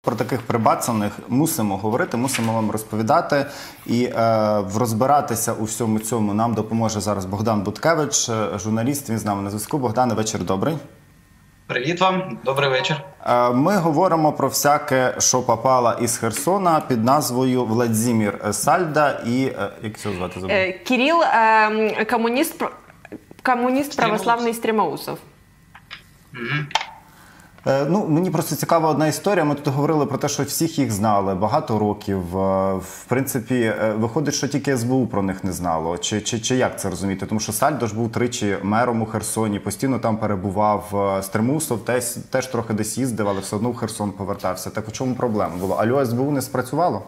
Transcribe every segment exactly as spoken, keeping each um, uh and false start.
Про таких прибацаних мусимо говорити, мусимо вам розповідати і е, розбиратися у всьому цьому нам допоможе зараз Богдан Буткевич, журналіст, він з нами на зв'язку. Богдане, вечір добрий. Привіт вам, добрий вечір. Е, ми говоримо про всяке, що попало із Херсона під назвою Владзимир Сальда і, е, як це звати? Е, Кирил, е, комуніст, комуніст православний Стрімоусов. Угу. Ну, мені просто цікава одна історія. Ми тут говорили про те, що всіх їх знали багато років. В принципі, виходить, що тільки ес бе у про них не знало. Чи, чи, чи як це розуміти? Тому що Сальдо ж був тричі мером у Херсоні, постійно там перебував. Стримусов теж, теж трохи десь їздив, але все одно в Херсон повертався. Так у чому проблема була? Алло, ес бе у не спрацювало?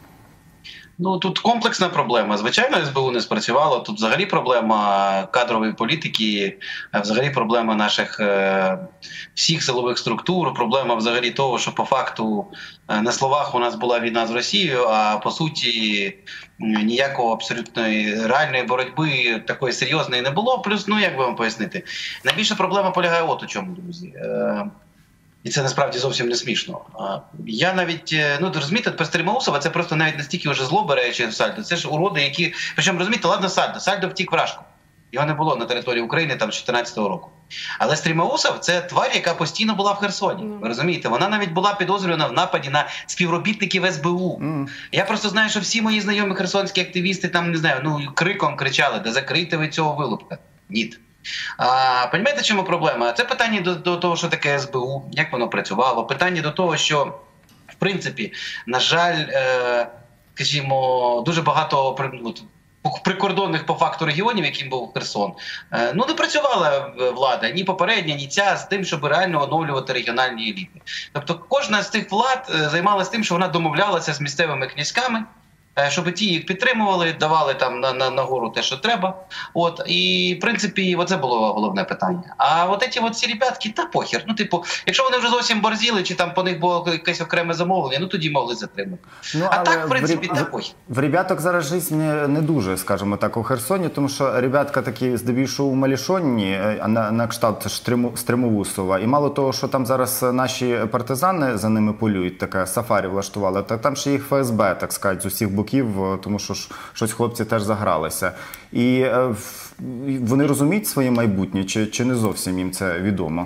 Ну, тут комплексна проблема. Звичайно, ес бе у не спрацювало. Тут взагалі проблема кадрової політики, взагалі проблема наших е, всіх силових структур, проблема взагалі того, що по факту е, на словах у нас була війна з Росією, а по суті ніякого абсолютної реальної боротьби такої серйозної не було. Плюс, ну як би вам пояснити, найбільша проблема полягає от у чому, друзі. Е, І це насправді зовсім не смішно. Я навіть, ну розумієте, по Стрімоусова це просто навіть настільки вже зло бере, чи Сальдо. Це ж уроди, які... Причому, розумієте, ладно Сальдо. Сальдо втік в Рашку. Його не було на території України там з чотирнадцятого року. Але Стрімоусов – це тварь, яка постійно була в Херсоні. Ви розумієте? Вона навіть була підозрювана в нападі на співробітників ес бе у. Mm. Я просто знаю, що всі мої знайомі херсонські активісти там, не знаю, ну криком кричали, да закрийте ви цього вилупка. Ні. А, Понімаєте, чому проблема? Це питання до, до того, що таке ес бе у, як воно працювало, питання до того, що, в принципі, на жаль, е, скажімо, дуже багато прикордонних по факту регіонів, яким був Херсон, е, ну не працювала влада, ні попередня, ні ця, з тим, щоб реально оновлювати регіональні еліти. Тобто кожна з тих влад займалася тим, що вона домовлялася з місцевими князьками, щоб ті їх підтримували, давали там на, на, на гору те, що треба. От, і, в принципі, оце було головне питання. А от ці от всі ребятки, та похер. Ну, типу, якщо вони вже зовсім борзіли, чи там по них було якесь окреме замовлення, ну тоді могли затримати. Ну, а так, в принципі, в, та похер. В ребяток зараз життя не, не дуже, скажімо так, у Херсоні, тому що ребятка такі, здебільшого, умалішонні, на, на кшталт Стрімоусова. І мало того, що там зараз наші партизани за ними полюють, таке сафарі влаштували, так там ще їх еф ес бе, так сказати, з усіх боків, тому що щось хлопці теж загралися. І е, вони розуміють своє майбутнє, чи, чи не зовсім їм це відомо?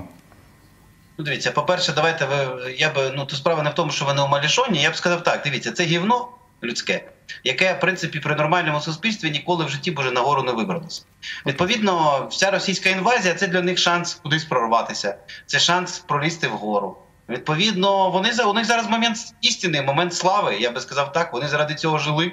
Ну, дивіться, по-перше, давайте ви, я би, ну, то справа не в тому, що вони умалішонні, я б сказав так, дивіться, це гівно людське, яке, в принципі, при нормальному суспільстві ніколи в житті б уже нагору не вибралося. Відповідно, вся російська інвазія – це для них шанс кудись прорватися, це шанс пролізти вгору. Відповідно, вони, у них зараз момент істини, момент слави, я би сказав так, вони заради цього жили.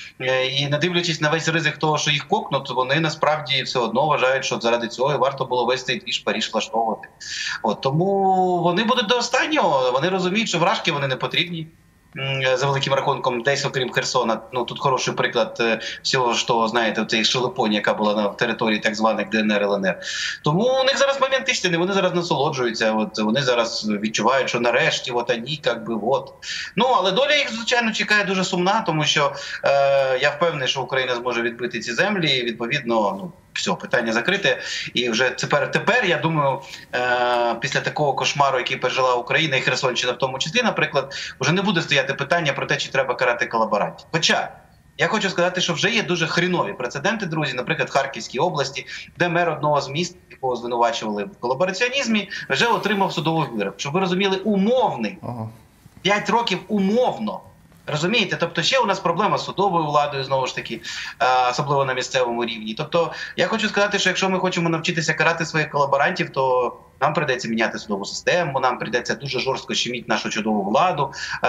І не дивлячись на весь ризик того, що їх кокнуть, вони насправді все одно вважають, що заради цього варто було весь цей двіж Париж влаштовувати. От, тому вони будуть до останнього, вони розуміють, що вражки вони не потрібні. За великим рахунком, десь окрім Херсона, ну тут хороший приклад всього, що, знаєте, цієї шелепоні, яка була на території так званих де ен ер, ел ен ер. Тому у них зараз момент істини, вони зараз насолоджуються, от, вони зараз відчувають, що нарешті, от вони, як би, от. Ну, але доля їх, звичайно, чекає дуже сумна, тому що е, я впевнений, що Україна зможе відбити ці землі, і, відповідно, ну, все, питання закрите. І вже тепер, тепер я думаю, е, після такого кошмару, який пережила Україна і Херсонщина в тому числі, наприклад, вже не буде стояти питання про те, чи треба карати колаборантів. Хоча, я хочу сказати, що вже є дуже хрінові прецеденти, друзі, наприклад, в Харківській області, де мер одного з міст, якого звинувачували в колабораціонізмі, вже отримав судовий вирок. Щоб ви розуміли, умовний. Ага. П'ять років умовно. Розумієте? Тобто ще у нас проблема з судовою владою, знову ж таки, особливо на місцевому рівні. Тобто я хочу сказати, що якщо ми хочемо навчитися карати своїх колаборантів, то нам прийдеться міняти судову систему, нам прийдеться дуже жорстко щемити нашу чудову владу,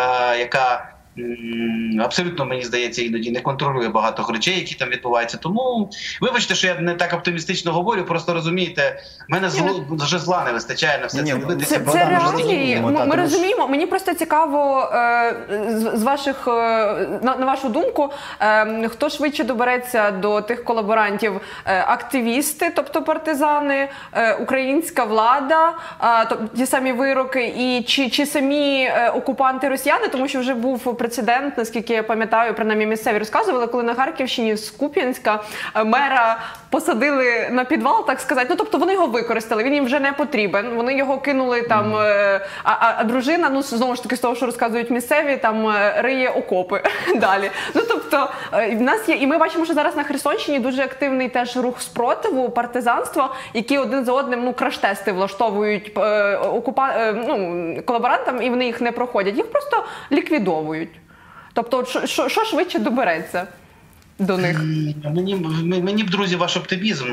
яка абсолютно, мені здається, іноді не контролює багато речей, які там відбуваються. Тому, вибачте, що я не так оптимістично говорю, просто розумієте, в мене зло, вже зла не вистачає на все це дивитися. Це, це реалії, ми, ми розуміємо. Мені просто цікаво, е, з ваших, е, на, на вашу думку, е, хто швидше добереться до тих колаборантів? Е, активісти, тобто партизани, е, українська влада, е, тобто ті самі вироки, і чи, чи самі е, окупанти росіяни, тому що вже був прецедент, наскільки я пам'ятаю, принаймні місцеві розказували, коли на Харківщині з Куп'янська мера посадили на підвал, так сказати. Ну, тобто вони його використали, він їм вже не потрібен. Вони його кинули там, а, а, а дружина, ну, знову ж таки, з того, що розказують місцеві, там риє окопи далі. Ну, тобто, в нас є, і ми бачимо, що зараз на Херсонщині дуже активний теж рух спротиву, партизанство, які один за одним, ну, краш-тести влаштовують е, окупа, е, ну, колаборантам, і вони їх не проходять. Їх просто ліквідовують. Тобто, що, що, що швидше добереться до них? Мені, мені б, друзі, ваш оптимізм.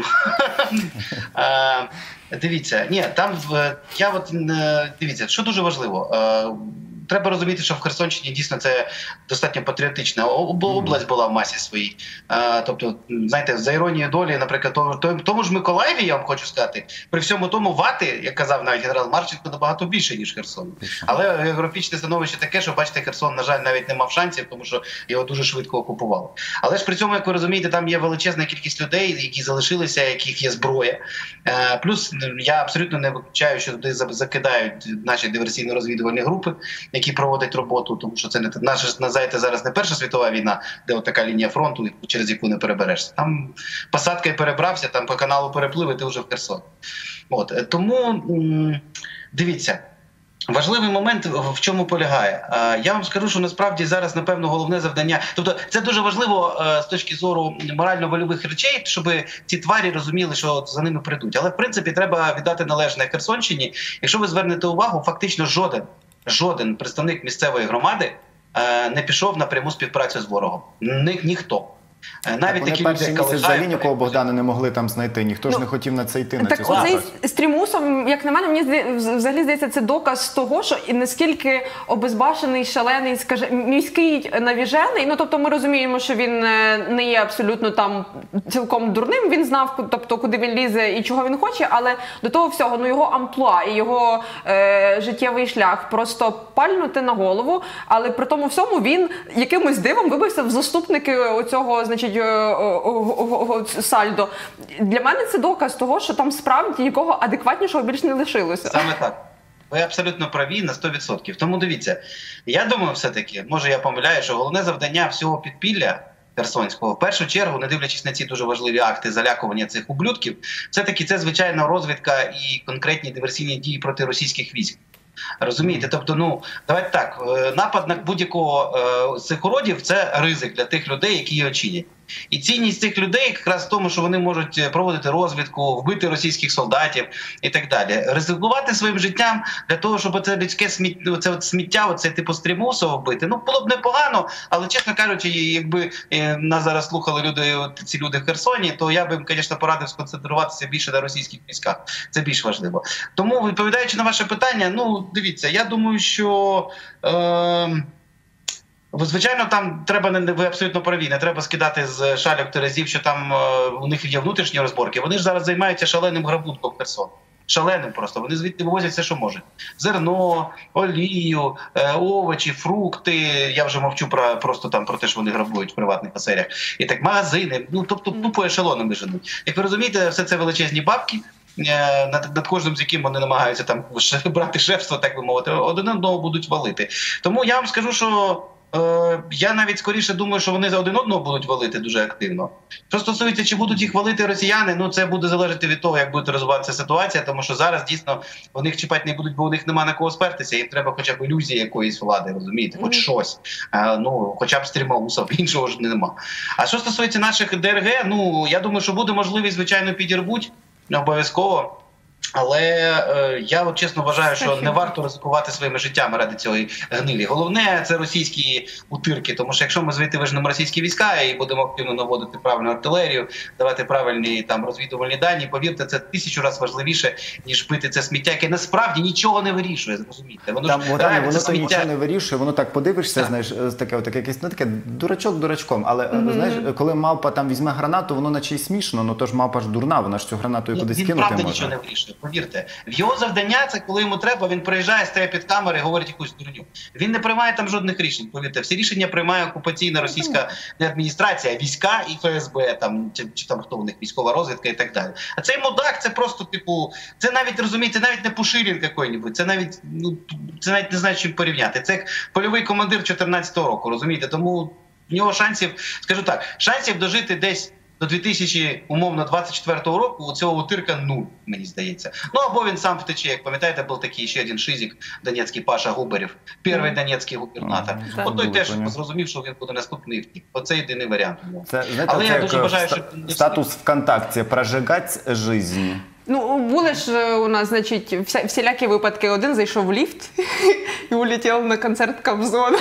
Дивіться, ні, там, я от, дивіться, що дуже важливо. Треба розуміти, що в Херсонщині дійсно це достатньо патріотична область була в масі своїй. Тобто, знаєте, за іронією долі, наприклад, тому, тому ж Миколаєві, я вам хочу сказати, при всьому тому вати, як казав навіть генерал Марченко, набагато більше, ніж Херсон. Але географічне становище таке, що, бачите, Херсон, на жаль, навіть не мав шансів, тому що його дуже швидко окупували. Але ж при цьому, як ви розумієте, там є величезна кількість людей, які залишилися, яких є зброя. Плюс я абсолютно не виключаю, що туди закидають наші диверсійно-розвідувальні групи, які проводять роботу, тому що це не знаєте, зараз не Перша світова війна, де от така лінія фронту, через яку не переберешся. Там посадка і перебрався, там по каналу переплив, і ти вже в Херсон. От. Тому, дивіться, важливий момент в чому полягає. Я вам скажу, що насправді зараз, напевно, головне завдання... Тобто це дуже важливо з точки зору морально-вольових речей, щоб ці тварі розуміли, що за ними прийдуть. Але, в принципі, треба віддати належне Херсонщині. Якщо ви звернете увагу, фактично жоден Жоден представник місцевої громади е, не пішов на пряму співпрацю з ворогом. Ні, ніхто. Е, навіть так такі вони перший люди, місяць взагалі нікого Богдана не могли там знайти. Ніхто ну, ж не хотів на це йти, на так цю співпрацю. співпрацю. З Стрімусом, як на мене, мені взагалі здається, це доказ того, що і наскільки обезбашений, шалений, скаже, міський навіжений. Ну, тобто ми розуміємо, що він не є абсолютно там цілком дурним. Він знав, тобто, куди він лізе і чого він хоче, але до того всього, ну, його амплуа і його е, життєвий шлях просто пальнути на голову, але при тому всьому він якимось дивом вибився в заступники оцього, значить, сальдо. Для мене це доказ того, що там справді нікого адекватнішого більш не лишилося. Саме так. Ви абсолютно праві на сто відсотків. Тому дивіться, я думаю все-таки, може я помиляю, що головне завдання всього підпілля Херсонського, в першу чергу, не дивлячись на ці дуже важливі акти залякування цих ублюдків, все-таки це, звичайно, розвідка і конкретні диверсійні дії проти російських військ. Розумієте? Тобто, ну, давайте так, напад на будь-якого е, з цих уродів – це ризик для тих людей, які його чинять. І цінність цих людей якраз в тому, що вони можуть проводити розвідку, вбити російських солдатів і так далі. Ризикувати своїм життям для того, щоб це людське сміття, це от сміття, оце типу Стрімусова вбити, ну, було б непогано, але, чесно кажучи, якби нас зараз слухали люди, ці люди в Херсоні, то я би їм, звісно, порадив сконцентруватися більше на російських військах. Це більш важливо. Тому, відповідаючи на ваше питання, ну, дивіться, я думаю, що... Е Звичайно, там треба, ви абсолютно праві, не треба скидати з шальок терезів, що там е, у них є внутрішні розборки. Вони ж зараз займаються шаленим грабунком Херсон. Шаленим просто. Вони звідти вивозять все, що можуть. Зерно, олію, е, овочі, фрукти. Я вже мовчу про, просто там про те, що вони грабують в приватних оселях. І так, магазини. Ну, тобто, тупо ешелонами женуть. Як ви розумієте, все це величезні бабки, над, над кожним з яким вони намагаються там брати шефство, так би мовити, один одного будуть валити. Тому я вам скажу, що я навіть скоріше думаю, що вони за один одного будуть валити дуже активно. Що стосується, чи будуть їх валити росіяни, ну це буде залежати від того, як буде розвиватися ситуація, тому що зараз дійсно вони їх чіпати не будуть, бо у них немає на кого спертися, їм треба хоча б ілюзії якоїсь влади, розумієте, хоч щось. А, ну, хоча б Стрімусов, іншого ж нема. А що стосується наших ДРГ, ну, я думаю, що буде можливість, звичайно, підірвуть, обов'язково. Але е, я от чесно вважаю, що не варто ризикувати своїми життями ради цієї гнилі. Головне – це російські утирки, тому що якщо ми звідти вижнемо російські війська і будемо активно наводити правильну артилерію, давати правильні там розвідувальні дані, повірте, це тисячу разів важливіше, ніж бити це сміття, яке насправді нічого не вирішує, зрозумієте. Воно там, ж воно, реально, воно це то сміття... нічого не вирішує, воно так подивишся, так. знаєш, таке, таке, якесь, ну, таке дурачок дурачком, але mm-hmm. знаєш, коли мавпа там візьме гранату, воно наче й смішно, ну то ж мавпа ж дурна, вона ж цю гранату і кудись він кинути правда може. Нічого не вирішує. Повірте, в його завдання це, коли йому треба, він приїжджає, стає під камери і говорить якусь дурню. Він не приймає там жодних рішень, повірте. Всі рішення приймає окупаційна російська не адміністрація, а війська і Ф С Б, там, чи, чи там хто у них, військова розвідка і так далі. А цей мудак, це просто, типу, це навіть, розумієте, навіть не Пушилін який-небудь, це навіть, ну, це навіть не знаю, чим порівняти. Це як польовий командир чотирнадцятого року, розумієте? Тому в нього шансів, скажу так, шансів дожити десь до дві тисячі, умовно, двадцять четвертого року у цього утирка нуль, мені здається. Ну, або він сам втече, як пам'ятаєте, був такий ще один шизик, донецький Паша Губарєв, перший донецький губернатор. Ага, От той було, теж понятно. зрозумів, що він буде наступний втік. Оце єдиний варіант. Це, знаєте, Але це я дуже як бажаю, ста- щоб... статус ВКонтакті «Прожигать жизнь». Ну, були ж е, у нас, значить, вся, всілякі випадки. Один зайшов в ліфт і улетів на концерт Кобзона.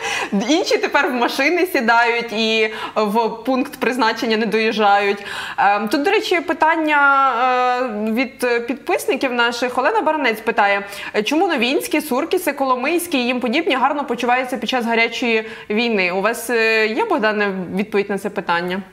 Інші тепер в машини сідають і в пункт призначення не доїжджають. Е, Тут, до речі, питання е, від підписників наших. Олена Баранець питає, чому Новінські, Суркіси, Коломийські і їм подібні гарно почуваються під час гарячої війни? У вас е, є, Богдане, відповідь на це питання?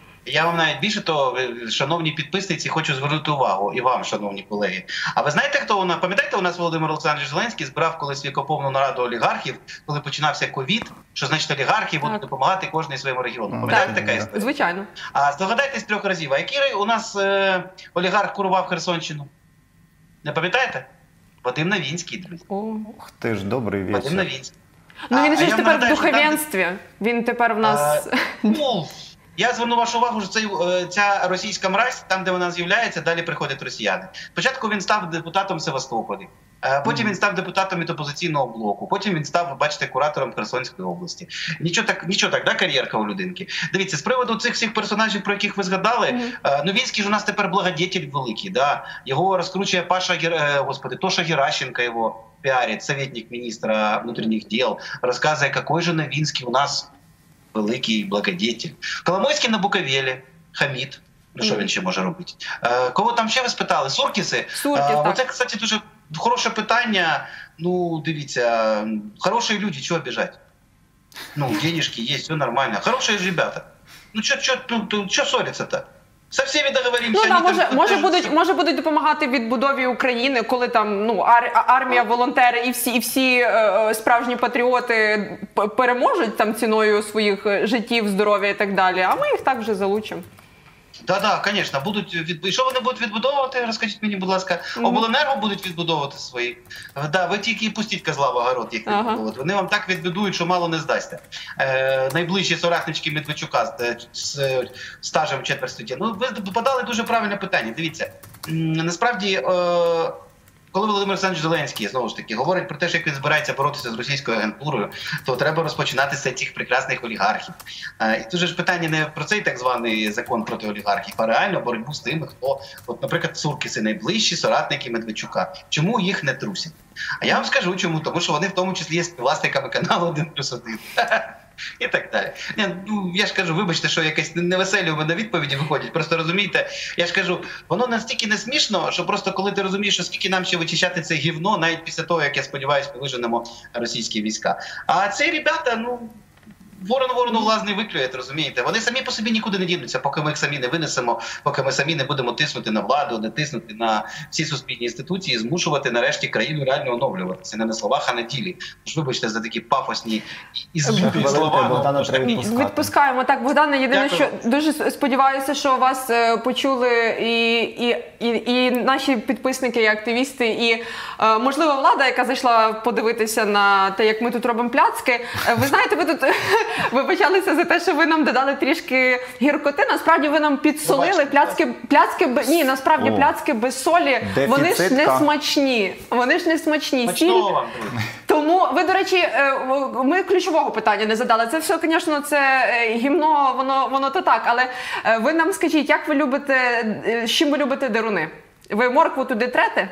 Я вам навіть більше того, шановні підписниці, хочу звернути увагу, і вам, шановні колеги. А ви знаєте, хто у нас, пам'ятаєте, у нас Володимир Олександрович Зеленський збирав колись вікоповну нараду олігархів, коли починався ковід, що значить олігархи будуть допомагати кожній своєму регіону. Пам'ятаєте Так. така історія? Звичайно. А здогадайтесь трьох разів, а який у нас е, олігарх курував Херсонщину? Не пам'ятаєте? Вадим Новінський, друзі. О. Ух ти ж, добрий Вадим вечір. Новінський. Ну він А- же а ж я тепер в нагадаю, що там, де- духовенстві. Він тепер в нас... А, ну, я зверну вашу увагу, що цей, е, ця російська мразь, там, де вона з'являється, далі приходять росіяни. Спочатку він став депутатом в Севастополі, е, потім він став депутатом від опозиційного блоку, потім він став, ви бачите, куратором Херсонської області. Нічого так, нічого так, да, кар'єрка у людинки. Дивіться, з приводу цих всіх персонажів, про яких ви згадали, Мгм. е, Новінський ж у нас тепер благодетель великий, да? Його розкручує Паша, Гер... е, господи, Тоша Геращенко його пиарит, советник министра внутренних дел, рассказывая, какой же Новинский у нас великий благодетель. Коломойський на Буковелі, Хамід. Ну що він ще може робити? Е, кого там ще ви спитали? Суркіси? Суркіс, Е, так. Оце, кстати, дуже хороше питання. Ну, дивіться, хороші люди, чого обіжать? Ну, денежки є, все нормально. Хороші ж ребята. Ну, що, що, ну, що ссориться-то? Со всіми договоримося. Ну, да, вони може, там може, теж- будуть, може будуть допомагати відбудові України, коли там ну, ар, армія, волонтери і всі, і всі е, справжні патріоти п- переможуть там ціною своїх е, життів, здоров'я і так далі, а ми їх так вже залучимо. Так, так, звісно, будуть від... І що вони будуть відбудовувати, розкажіть мені, будь ласка. Обленерго будуть відбудовувати свої. Да, ви тільки пустіть козла в огород їх Ага. відбудовувати. Вони вам так відбудують, що мало не здасться. Е, найближчі соратнички Медведчука з, з, з стажем четверть століття. Ну, ви подали дуже правильне питання. Дивіться, м, насправді... Е, коли Володимир Олександрович Зеленський, знову ж таки, говорить про те, що як він збирається боротися з російською агентурою, то треба розпочинати з цих прекрасних олігархів. Е, І тут же ж питання не про цей так званий закон проти олігархів, а реально боротьбу з тими, хто, от, наприклад, Суркіси, найближчі соратники Медведчука. Чому їх не трусять? А я вам скажу чому, тому що вони в тому числі є співвласниками каналу один плюс один. І так далі. Ні, ну, я ж кажу, вибачте, що якась невеселі у мене відповіді виходять. Просто розумієте, я ж кажу, воно настільки не смішно, що просто коли ти розумієш, що скільки нам ще вичищати це гівно, навіть після того, як я сподіваюся, ми виженемо російські війська. А ці ребята, ну, ворон ворону власний виклює, розумієте? Вони самі по собі нікуди не дінуться, поки ми їх самі не винесемо, поки ми самі не будемо тиснути на владу, не тиснути на всі суспільні інституції, змушувати нарешті країну реально оновлюватися. Не на словах, а на ділі. Тож вибачте за такі пафосні і збуті слова. Богдана ну, треба Ні, відпускати. відпускаємо. Так, Богдане, єдине, Дякую. що дуже сподіваюся, що вас е, почули і, і, і, і наші підписники, і активісти, і, е, можливо, влада, яка зайшла подивитися на те, як ми тут робимо пляцки. Е, ви знаєте, ви тут вибачалися за те, що ви нам додали трішки гіркоти. Насправді ви нам підсолили. Побачите, Пляцки, пляцки, б- ні, насправді О. пляцки без солі, вони ж не Дефіцитка. смачні. Вони ж не смачні. Сіль Смачного вам, друзі. тому ви, до речі, е, ми ключового питання не задали. Це все, звісно, це е, гімно, воно, воно то так. Але е, ви нам скажіть, як ви любите, е, з чим ви любите деруни? Ви моркву туди трете?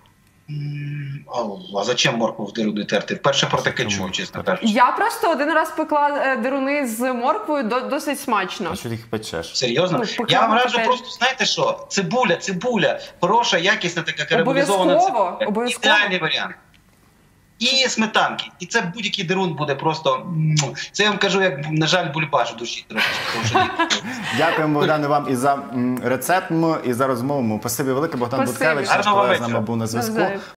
А, а зачем моркву в диру терти? Вперше про таке чую, чесно кажучи. Я просто один раз пекла е, деруни з морквою, до, досить смачно. А що ти їх печеш? Серйозно? Ну, поки Я вам воно раджу таке- просто, знаєте що? Цибуля, цибуля, хороша, якісна така карамелізована Обов'язково, цибуля. обов'язково. Ідеальний варіант. І сметанки. І це будь-який дерун буде просто... м, Це я вам кажу, як, на жаль, бульбаш в душі трошечки. тому що ні. Дякуємо, Богдане, вам і за м, рецепт, м, і за розмову. Спасибі велике. Богдан Спасибі. Буткевич, наш Гарного колега з вечора. нами був на зв'язку. Навзаєм.